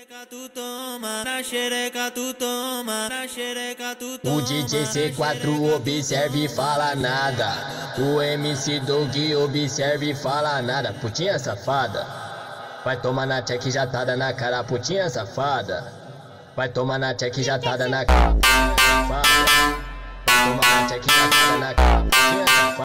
Tu toma, na xereca tu toma, na xereca tu toma. O DJ C4 observa e fala nada. O MC Dog observa e fala nada. Putinha safada, vai tomar na tcheque jatada na cara. Putinha safada, vai tomar na tcheque jatada na cara. Vai tomar na tcheque jatada na cara. Putinha safada.